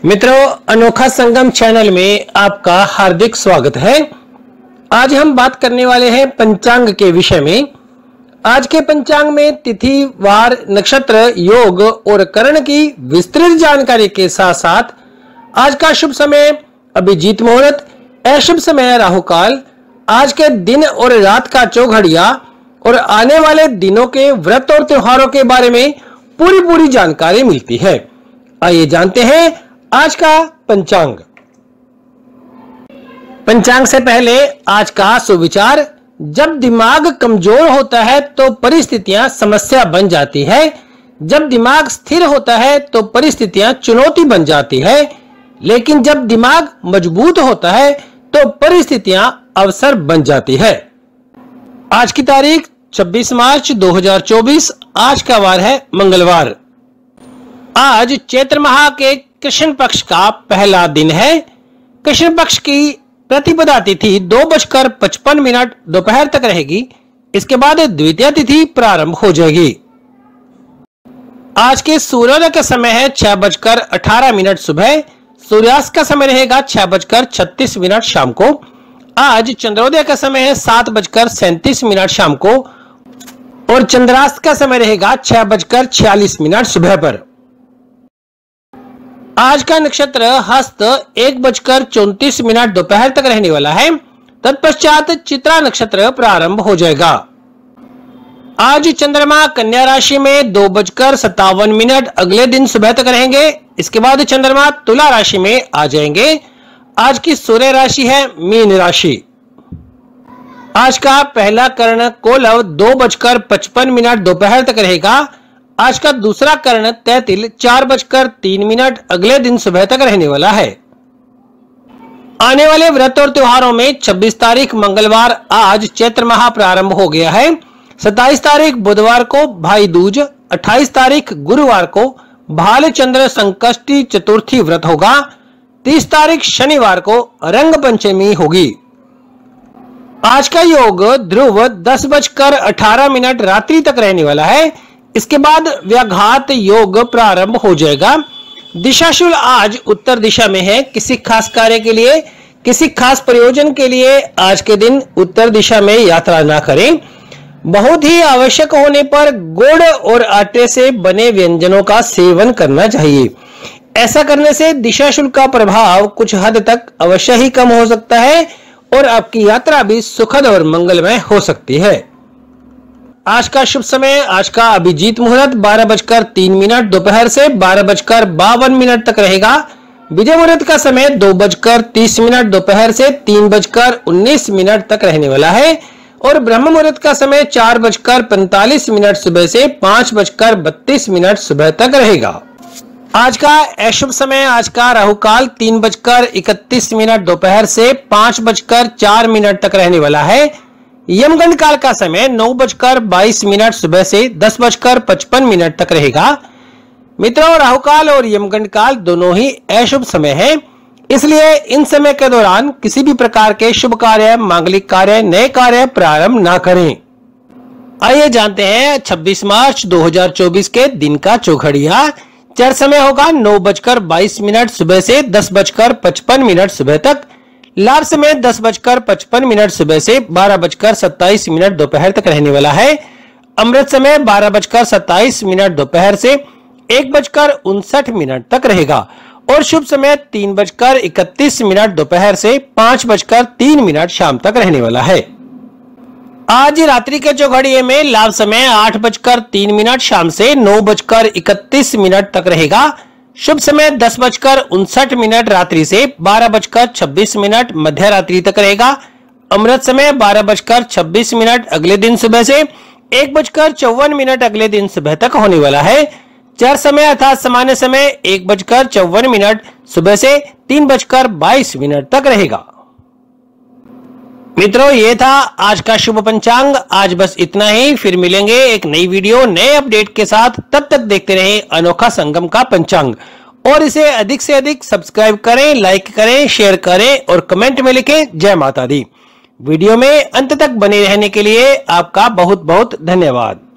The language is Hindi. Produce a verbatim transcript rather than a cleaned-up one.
मित्रों, अनोखा संगम चैनल में आपका हार्दिक स्वागत है। आज हम बात करने वाले हैं पंचांग के विषय में। आज के पंचांग में तिथि, वार, नक्षत्र, योग और करण की विस्तृत जानकारी के साथ साथ आज का शुभ समय अभिजीत मुहूर्त, अशुभ समय राहु काल, आज के दिन और रात का चौघड़िया और आने वाले दिनों के व्रत और त्योहारों के बारे में पूरी पूरी जानकारी मिलती है। आइए जानते हैं आज का पंचांग। पंचांग से पहले आज का सुविचार। जब दिमाग कमजोर होता है तो परिस्थितियां समस्या बन जाती है। जब दिमाग स्थिर होता है तो परिस्थितियां चुनौती बन जाती है। लेकिन जब दिमाग मजबूत होता है तो परिस्थितियां अवसर बन जाती है। आज की तारीख छब्बीस मार्च दो हज़ार चौबीस। आज का वार है मंगलवार। आज चैत्र माह के कृष्ण पक्ष का पहला दिन है। कृष्ण पक्ष की प्रतिपदा तिथि दो बजकर पचपन मिनट दोपहर तक रहेगी। इसके बाद द्वितीय तिथि प्रारंभ हो जाएगी। आज के सूर्योदय का समय है छह बजकर अठारह मिनट सुबह। सूर्यास्त का समय रहेगा छह बजकर छत्तीस मिनट शाम को। आज चंद्रोदय का समय है सात बजकर सैंतीस मिनट शाम को और चंद्रास्त का समय रहेगा छह बजकर छियालीस मिनट सुबह पर। आज का नक्षत्र हस्त एक बजकर चौंतीस मिनट दोपहर तक रहने वाला है। तत्पश्चात चित्रा नक्षत्र प्रारंभ हो जाएगा। आज चंद्रमा कन्या राशि में दो बजकर सत्तावन मिनट अगले दिन सुबह तक रहेंगे। इसके बाद चंद्रमा तुला राशि में आ जाएंगे। आज की सूर्य राशि है मीन राशि। आज का पहला कर्ण कोलव दो बजकर पचपन मिनट दोपहर तक रहेगा। आज का दूसरा कर्ण तैतिल चार बजकर तीन मिनट अगले दिन सुबह तक रहने वाला है। आने वाले व्रत और त्योहारों में छब्बीस तारीख मंगलवार आज चैत्र माह प्रारंभ हो गया है। सत्ताईस तारीख बुधवार को भाई दूज, अट्ठाईस तारीख गुरुवार को भालचंद्र संकष्टी चतुर्थी व्रत होगा। तीस तारीख शनिवार को रंग पंचमी होगी। आज का योग ध्रुव दस बजकर अठारह मिनट रात्रि तक रहने वाला है। इसके बाद व्याघात योग प्रारंभ हो जाएगा। दिशाशूल आज उत्तर दिशा में है। किसी खास कार्य के लिए, किसी खास प्रयोजन के लिए आज के दिन उत्तर दिशा में यात्रा ना करें। बहुत ही आवश्यक होने पर गुड़ और आटे से बने व्यंजनों का सेवन करना चाहिए। ऐसा करने से दिशाशूल का प्रभाव कुछ हद तक अवश्य ही कम हो सकता है और आपकी यात्रा भी सुखद और मंगलमय हो सकती है। आज का शुभ समय, आज का अभिजीत मुहूर्त बारह बजकर तीन मिनट दोपहर से बारह बजकर बावन मिनट तक रहेगा। विजय मुहूर्त का समय दो बजकर तीस मिनट दोपहर से तीन बजकर उन्नीस मिनट तक रहने वाला है और ब्रह्म मुहूर्त का समय चार बजकर पैंतालीस मिनट सुबह से पांच बजकर बत्तीस मिनट सुबह तक रहेगा। आज का अशुभ समय, आज का राहु काल तीन बजकर इकतीस मिनट दोपहर से पांच बजकर चार मिनट तक रहने वाला है। यमगंड काल का समय नौ बजकर बाईस मिनट सुबह से दस बजकर पचपन मिनट तक रहेगा। मित्रों, राहु काल और यमगंड काल दोनों ही अशुभ समय है, इसलिए इन समय के दौरान किसी भी प्रकार के शुभ कार्य, मांगलिक कार्य, नए कार्य प्रारंभ ना करें। आइए जानते हैं छब्बीस मार्च दो हज़ार चौबीस के दिन का चौघड़िया। चर समय होगा नौ बजकर बाईस मिनट सुबह से दस बजकर पचपन मिनट सुबह तक। लाभ समय दस बजकर पचपन मिनट सुबह से बारह बजकर सत्ताईस मिनट दोपहर तक रहने वाला है। अमृत समय बारह बजकर सत्ताईस मिनट दोपहर से एक बजकर उनसठ मिनट तक रहेगा और शुभ समय तीन बजकर इकतीस मिनट दोपहर से पांच बजकर तीन मिनट शाम तक रहने वाला है। आज रात्रि के चौघड़िए में लाभ समय आठ बजकर तीन मिनट शाम से नौ बजकर इकतीस मिनट तक रहेगा। शुभ समय दस बजकर उनसठ मिनट रात्रि से बारह बजकर छब्बीस मिनट मध्य रात्रि तक रहेगा। अमृत समय बारह बजकर छब्बीस मिनट अगले दिन सुबह से एक बजकर चौवन मिनट अगले दिन सुबह तक होने वाला है। चर समय अर्थात सामान्य समय एक बजकर चौवन मिनट सुबह से तीन बजकर बाईस मिनट तक रहेगा। मित्रों, ये था आज का शुभ पंचांग। आज बस इतना ही। फिर मिलेंगे एक नई वीडियो नए अपडेट के साथ। तब तक देखते रहें अनोखा संगम का पंचांग और इसे अधिक से अधिक सब्सक्राइब करें, लाइक करें, शेयर करें और कमेंट में लिखें जय माता दी। वीडियो में अंत तक बने रहने के लिए आपका बहुत बहुत धन्यवाद।